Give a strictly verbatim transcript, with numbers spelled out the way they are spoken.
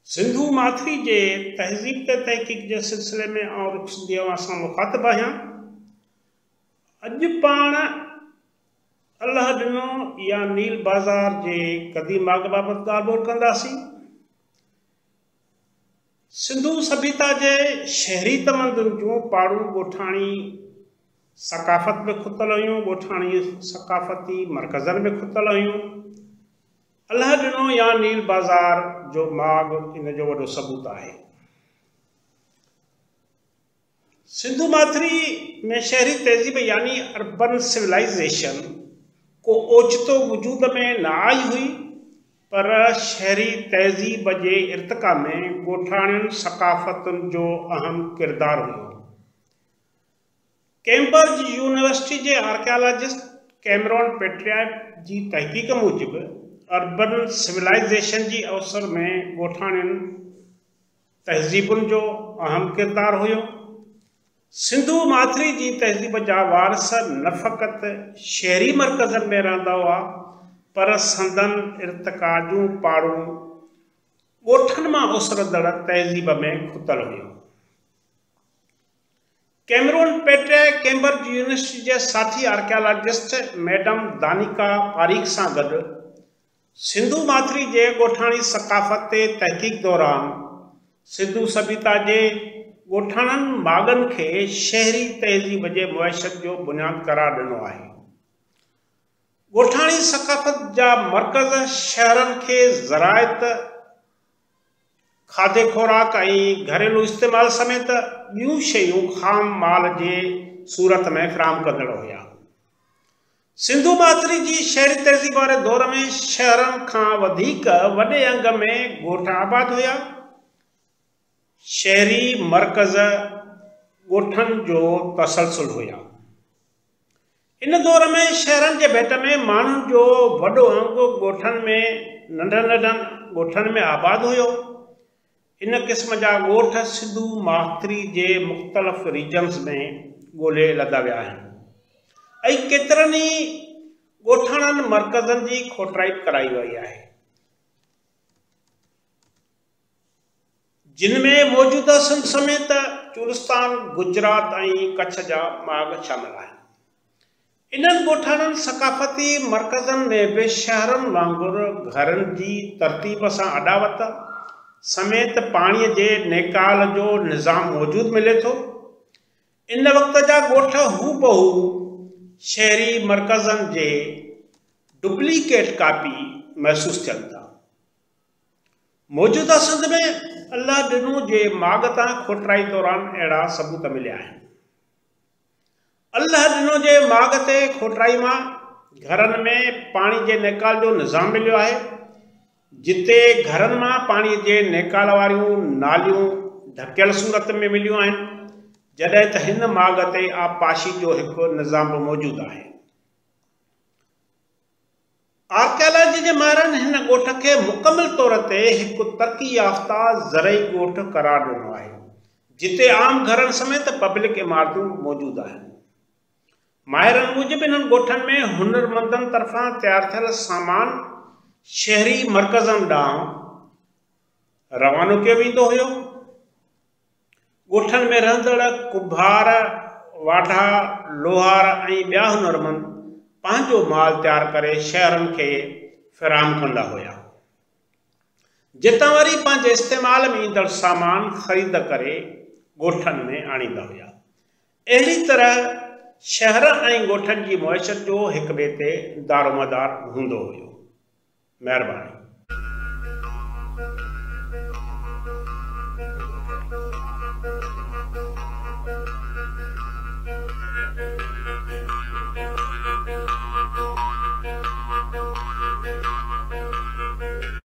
सिंधु माथरी के तहज़ीब ते तहक़ीक़ के सिलसिले में और सिंधियों असां मुखातिब आहियां। अज पाण अल्लाह दिनो या नील बाज़ार के कदीम बाग बाबत ॻाल्हि ॿोल कंदासीं। सिंधु सभ्यता के शहरी तमदुन जूं पाड़ू ॻोठाणी सकाफ़त में खुतल हुयूं, ॻोठाणी सकाफ़ती मरकज़न में खुतल हुयूं। अल्लाह दिनो या नील बाज़ार जो माग इन जो वॾो सबूत है। सिंधु माथरी में शहरी तहज़ीब यानी अर्बन सिविलाइजेशन को ओचितो वजूद में न आई हुई, पर शहरी तहज़ीब के इर्तिका में ॻोठाणियुनि सकाफ़तुनि जो अहम किरदार हुयो। कैम्ब्रिज यूनिवर्सिटी के आर्कियोलॉजिस्ट कैमरॉन पेट्रियाक की तहक़ीक़ मूजिब अर्बन सिविलाइजेशन की अवसर में ॻोठाणियुनि तहज़ीबुनि जो अहम किरदार हुयो। सिंधु माथरी की तहज़ीब जा वारस न फ़क़त शहरी मरकज़न में रहंदा हुआ, पर संदन इर्तिका जूं पाड़ू ॻोठनि मां उसरदड़ तहज़ीब में खुतल हुयूं। कैमरॉन पेट्रियाक कैम्ब्रिज यूनिवर्सिटी के साथी आर्कियोलॉजिस्ट मैडम दानिका पारीक सां गॾु सिंधु माथरी के ॻोठाणी सकाफ़त ते तहक़ीक़ दौरान सिंधु सभ्यता के ॻोठाणनि मागन के शहरी तहज़ीब के मुआशत जो बुनियाद करार दिनो है। ॻोठाणी सकाफ़त जा मरकज़ शहरन के ज़रायत, खाधे खुराक और घरेलू इस्तेमाल समेत ॿियूं शयूं खाम माल के सूरत में फ़राहम कंदड़ हुया। सिंधु माथरी की शहरी तहज़ीब वाले दौर में शहरन खां वधीक वॾे अंग में ॻोठ आबाद हुया। शहरी मरकज़ ॻोठनि जो तसलसल हुया। इन दौर में शहरन के भेट में माण्हुनि जो वॾो अंग ॻोठनि में नंढनि नंढनि ॻोठनि में आबाद हुयो। इन किस्म जा ॻोठ सिंधु माथरी के मुख़्तलिफ़ रीजन्स में ॻोल्हे लधा विया आहिनि ऐं केतिरनि ई ॻोठाणनि मरकज़नि की खोटराई कराई वई है, जिनमें मौजूदा सिंध समेत चुलिस्तान, गुजरात और कच्छ जा माग शामिल हैं। इन्हनि ॻोठाणनि सकाफ़ती मरकज़न में भी शहरन वांगुर घरन की तरतीब से अडावत समेत पानी के नेकाल जो निज़ाम मौजूद मिले तो। इन वक्त जा ॻोठ हू बहु शहरी मरकज़न के डुप्लीकेट कापी महसूस थियन था। मौजूदा सिंध में अल्लाह दिनों के माग तां खोटराई दौरान अड़ा सबूत मिलिया हैं। अल्लाह दिनों के माग ते खोटराई मां घरन में पानी के नेकाल जो निज़ाम मिलो है। जिते घरन मां पानी के नेकाल वारियूं नालियूं ढकियल सूरत में मिलियूं हैं, जडे त हिन माग ते आबपाशी जो एक निज़ाम मौजूद है। आर्कियोलॉजी के माहिरन हिन ॻोठ के मुकम्मल तौर ते एक तरक्की याफ्ता ज़रई ॻोठ करार दिनो है, जिते आम घरन समेत पब्लिक इमारतूं मौजूद हैं। माहिरन मूजिब इन ॻोठन में हुनरमंदन तरफा तैयार थियल सामान शहरी मरकज़न ॾांहुं रवानो कियो वेंदो हुयो। ॻोठन में रहंदड़ कुभार, वाढा, लोहार और ॿिया हुनरमंद पंहिंजो माल तैयार करे शहरन के फ़राहम कंदा हुया, जितां वरी पंहिंजे इस्तेमाल में ईंदड़ सामान ख़रीद करे ॻोठन में आणींदा हुया। अहिड़ी तरह शहर और ॻोठन की मुआशत जो एक ॿिए ते दारोमदार हूंदो हुयो। महिरबानी।